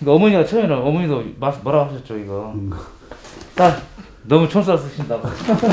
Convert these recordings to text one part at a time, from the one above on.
그러니까 어머니가 처음에는 어머니도 뭐라고 하셨죠 이거. 딱 너무 촌스러 쓰신다고.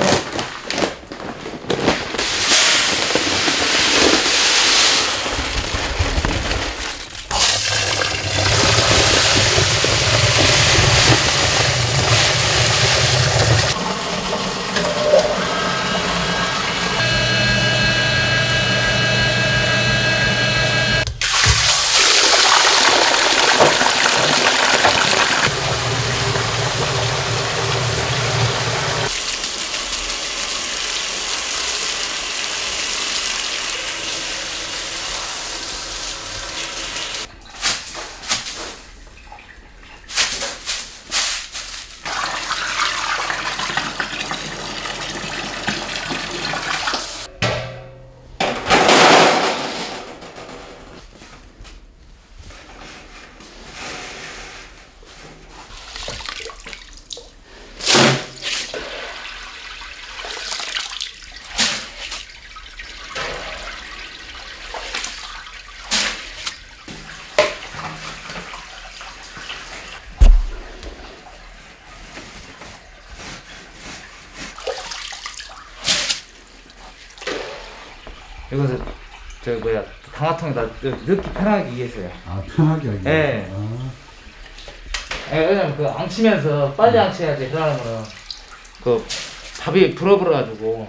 이것은 저 뭐야 강화통에다 넣기 편하게 위해서요. 아 편하게 하기. 네. 아. 왜냐면 그 앙치면서 빨리 앙치해야지. 그러면은 그 밥이 불어버려 가지고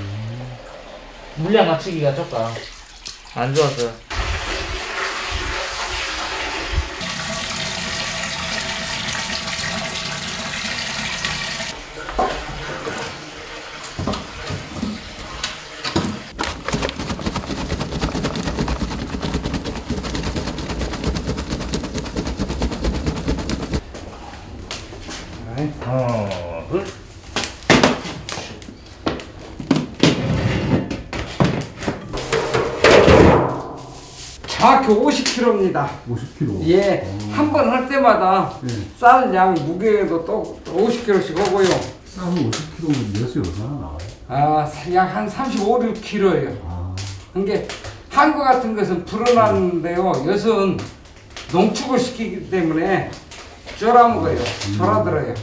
물량 맞추기가 조금 안 좋아서. 정확히 50kg입니다. 50kg. 예, 한 번 할 때마다 쌀 양 무게도 또 50kg씩 오고요. 쌀은 50kg면 엿이 얼마나 나와요? 아, 약 한 35, 6kg예요. 아. 그게 한 거 같은 것은 불어나는데요. 엿은 농축을 시키기 때문에 쫄아 먹어요. 졸아들어요.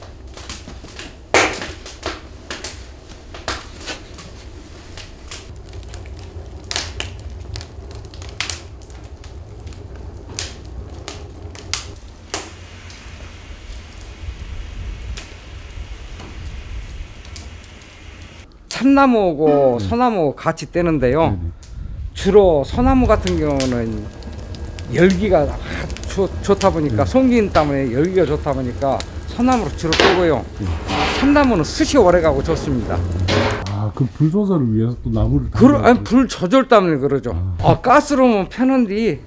참나무하고 소나무 같이 떼는데요. 주로 소나무 같은 경우는 열기가 좋다 보니까 송기인 때문에 열기가 좋다 보니까 소나무로 주로 떼고요. 참나무는 숯이 오래 가고 좋습니다. 아, 그 불 조절을 위해서 또 나무를 아니, 불 조절 때문에 그러죠. 가스로는 편한데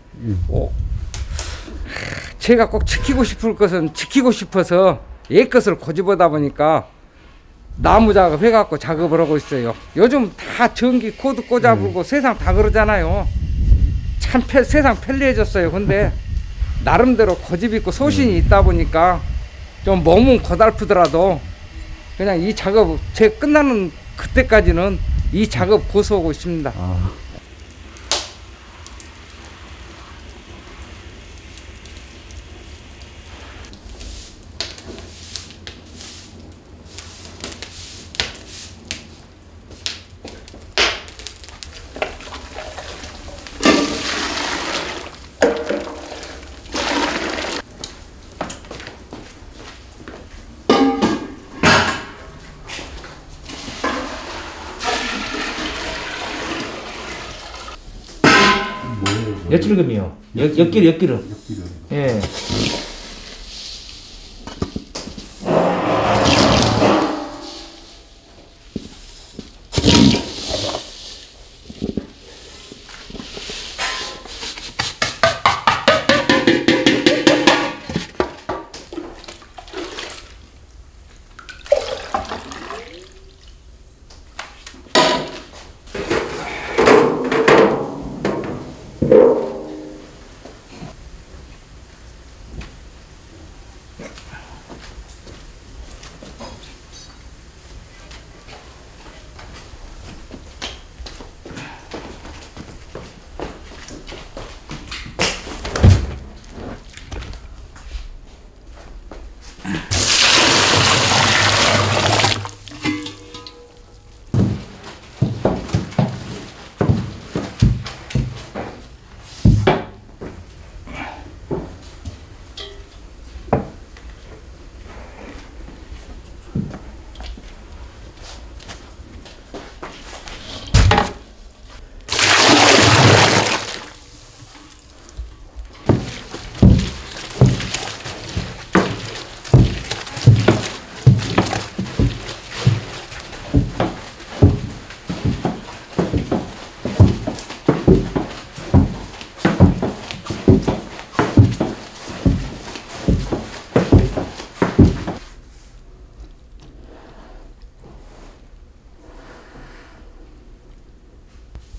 제가 꼭 지키고 싶을 것은 지키고 싶어서 옛 것을 고집하다 보니까 나무 작업 해갖고 작업을 하고 있어요. 요즘 다 전기 코드 꽂아보고 세상 다 그러잖아요. 참 세상 편리해졌어요. 근데 나름대로 고집 있고 소신이 있다 보니까 좀 몸은 고달프더라도 그냥 이 작업 제 끝나는 그때까지는 이 작업 고수하고 있습니다. 아. 엿기름이요. 엿기름. 예.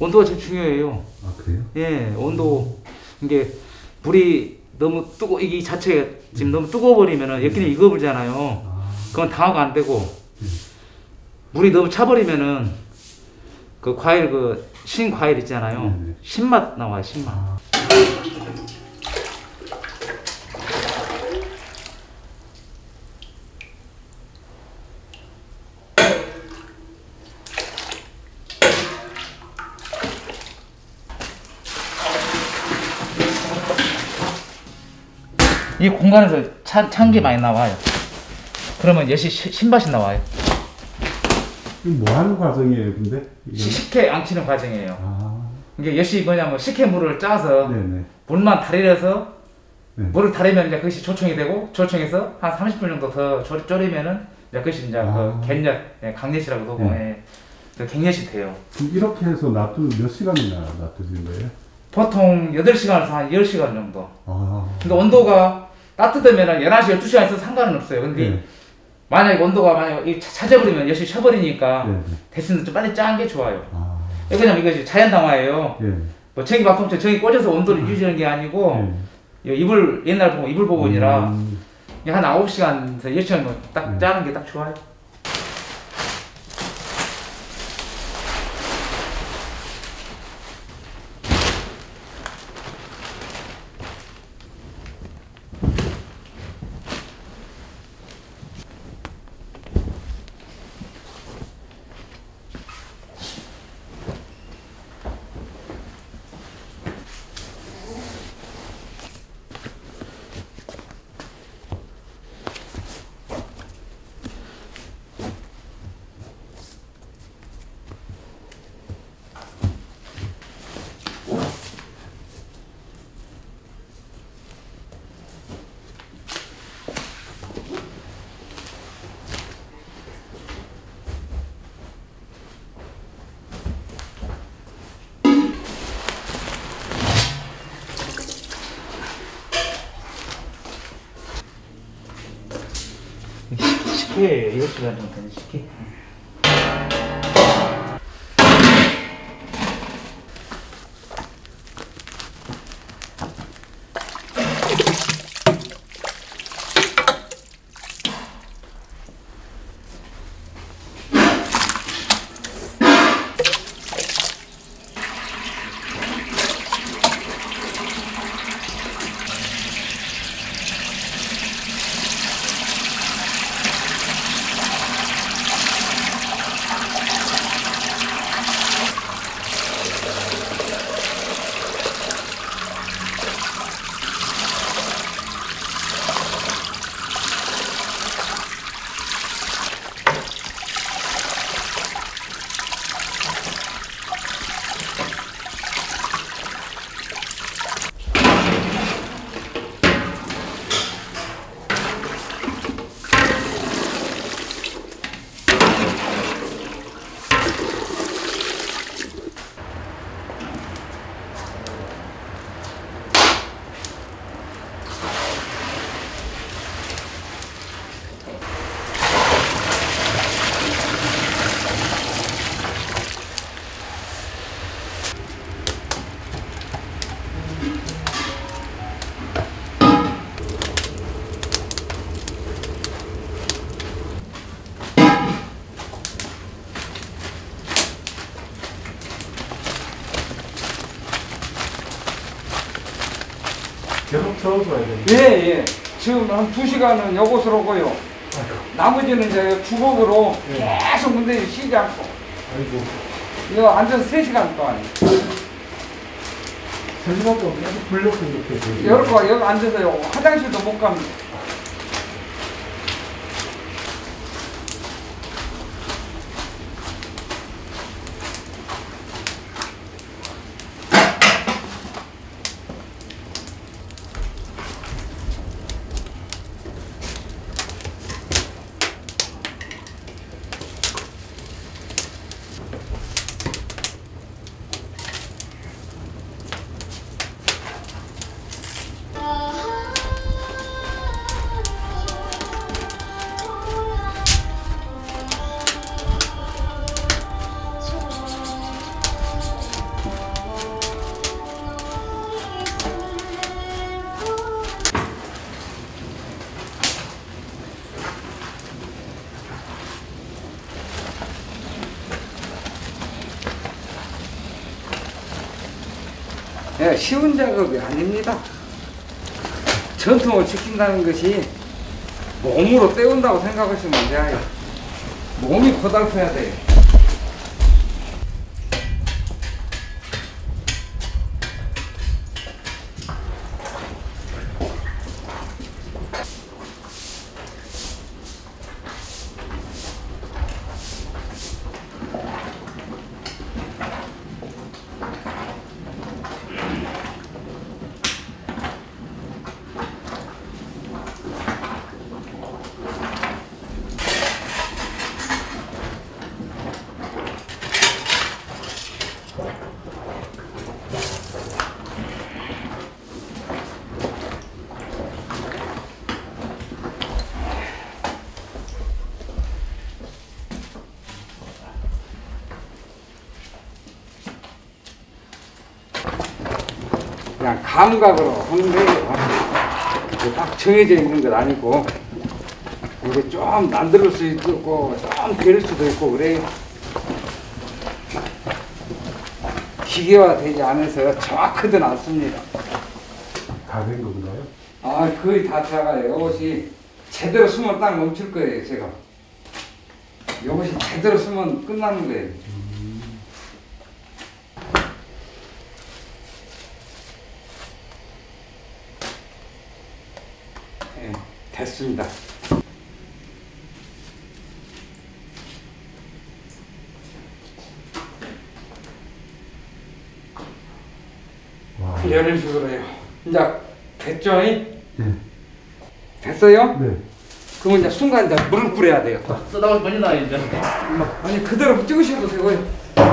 온도가 제일 중요해요. 아 그래요? 예, 온도. 이게 불이 너무 이 자체가 지금 너무 뜨거워버리면은 엮기는 익어버리잖아요. 그건 당화가 안 되고, 물이 너무 차버리면은 그 과일 신 과일 있잖아요. 신맛 나와요, 신맛. 이 공간에서 찬 게 많이 나와요. 그러면 엿이 신맛이 나와요. 이거 뭐 하는 과정이에요, 근데? 식혜 앙치는 과정이에요. 아, 이게 엿이 뭐냐면 식혜물을 짜서 네네. 물만 달이려서 네. 물을 달이면 이제 그것이 조청이 되고, 조청해서 한 30분 정도 더 졸이면은 이제 그것이 이제 그 갯엿, 예, 강엿이라고 하고, 예, 그 갱엿이 돼요. 그럼 이렇게 해서 놔두면 몇 시간이나 놔두신 거예요? 보통 8시간에서 한 10시간 정도. 아, 근데 온도가 따뜻하면 11시, 12시간 있어도 상관은 없어요. 근데 네. 만약에 온도가 차져버리면 엿이 쉬어버리니까 네. 됐으면 좀 빨리 짠 게 좋아요. 아, 왜냐면 이것이 자연당화예요. 예. 뭐 전기 밥통째 전기 꽂아서 온도를 유지하는 게 아니고, 이불 옛날 보면 이불 보건이라 한 9시간에서 10시간 딱 짜는 게 딱 좋아요. 식혜 10시간 정도 되는 식혜. 계속 저어줘야 돼요. 예. 지금 한 2시간은 요것을 오고요. 나머지는 이제 주걱으로 계속 문대 쉬지 않고. 아이고. 이거 앉아서 3시간 동안. 3시간 동안 계속 불렸고 이렇게. 여기 앉아서요. 화장실도 못 갑니다. 쉬운 작업이 아닙니다. 전통을 지킨다는 것이 몸으로 때운다고 생각하시면 돼요. 몸이 고달퍼야 돼요. 그냥 감각으로 하는 거예요. 딱 정해져 있는 건 아니고 이게 좀 만들 수 있고 좀 될 수도 있고 그래요. 기계화 되지 않아서 정확하진 않습니다. 다 된 건가요? 아, 거의 다 들어가요. 이것이 제대로 쓰면 딱 멈출 거예요, 제가. 이것이 제대로 쓰면 끝나는 거예요. 네, 됐습니다. 와. 이런 식으로 해요. 이제 됐죠? 네. 됐어요? 네. 그러면 이제 순간 이제 물을 뿌려야 돼요. 쓰다가 빨리 나야 이제. 아니 그대로 찍으셔도 되고요.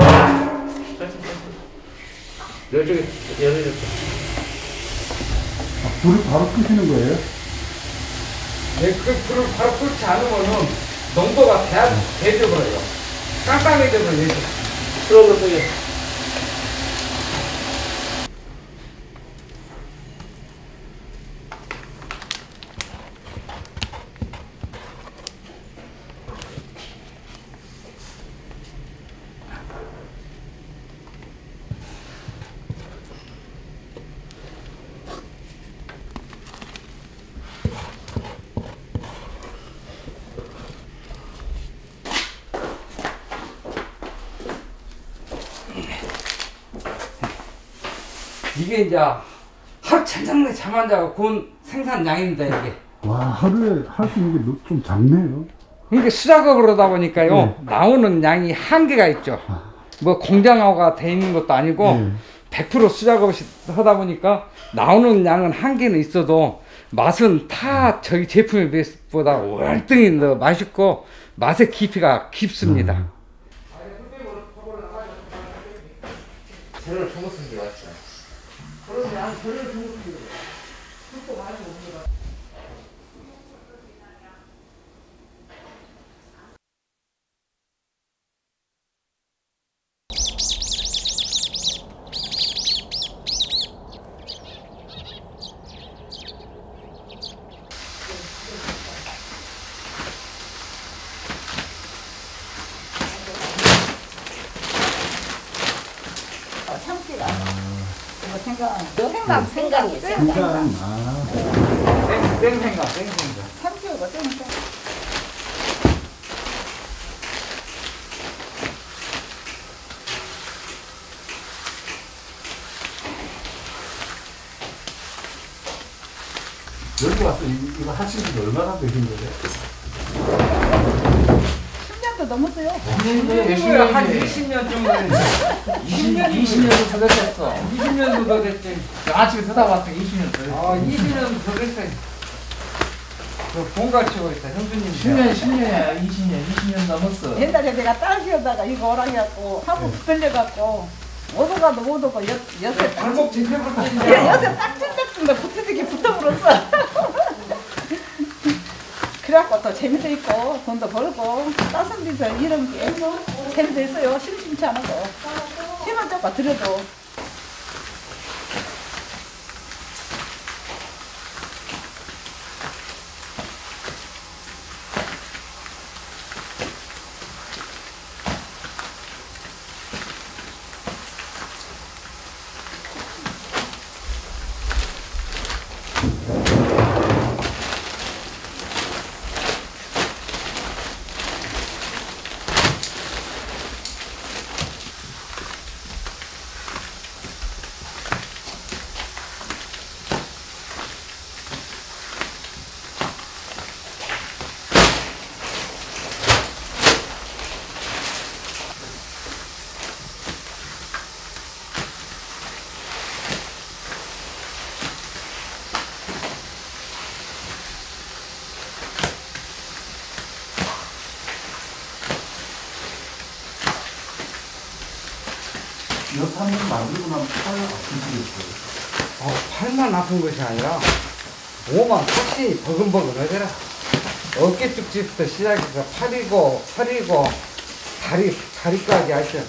이쪽에 열어줬어. 불을 바로 끄시는 거예요? 네, 그 불을 바로 끄지 않으면은 농도가 대져버려요. 깜깜해져버려요. 그런 거 속에. 이게 이제 하루 천장내 잠 안 자고 구운 생산량입니다, 이게. 와, 하루에 할 수 있는 게 좀 작네요. 이게 수작업을 하다 보니까요, 네. 나오는 양이 한계가 있죠. 뭐 공장화가 돼 있는 것도 아니고, 네. 100% 수작업을 하다 보니까 나오는 양은 한계는 있어도 맛은 다 저희 제품에 비해서보다 월등히 더 맛있고 맛의 깊이가 깊습니다. 재료를 전부 쓰는 게 맞죠. 그러지 않아. 재료를 전부 쓰는 게 흙도 많이 옵니다. 참기가 이거 생각 생강, 땡생각. 참기가 생각 여기 와서 이거 하신 지 얼마나 되신 거예요? 10년도 넘었어요. 한 20년 정도 20년도 더 됐었어. 20년도 더 됐지. 아침에 쓰다 왔으니까 20년 더 됐어. 20년 더 됐어요. 본가 치고 있다, 형수님. 10년이야. 20년 넘었어. 옛날에 내가 딸 키우다가 이거 오라 해갖고 하고 붙들려갖고 못 오가도 못 오고 여세 발목 제대로 여세 딱진딱진데 붙어지게 붙어버렸어. 그래갖고 또 재미도 있고 돈도 벌고 따선 데서 이런 게 뭐 재미도 있어요. 심심치 않은 거 힘은 조금 들여도 한번 만들고 나면 팔 아프시겠어요. 팔만 아픈 것이 아니라 몸만 확실히 버근버근하더라. 어깨 쪽지부터 시작해서 팔이고 다리까지 하셔.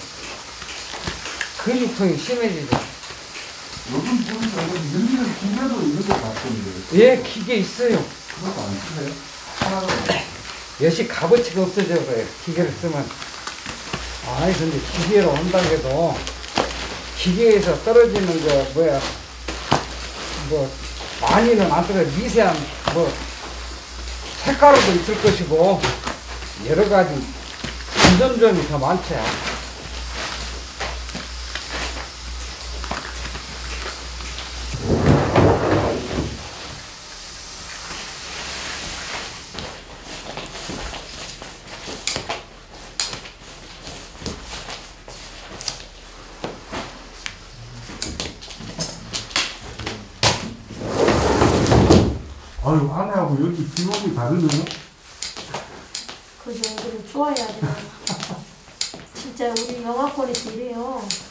근육통이 심해지죠. 요즘 보니까 연기는 기계도 이런 거 같던데. 예, 기계 있어요. 그것도 안 쓰세요? 하나도. 역시 값어치가 없어져서요. 기계를 쓰면. 아이, 근데 기계로 온다고 해도 기계에서 떨어지는 거 많이는 안 떨어져. 미세한 색가루도 있을 것이고 여러 가지 안전점이 더 많죠. 아유, 안에하고 여기 기록이 다르네요. 그죠. 그래 좋아야 돼요. 진짜 우리 영화권에서 이래요.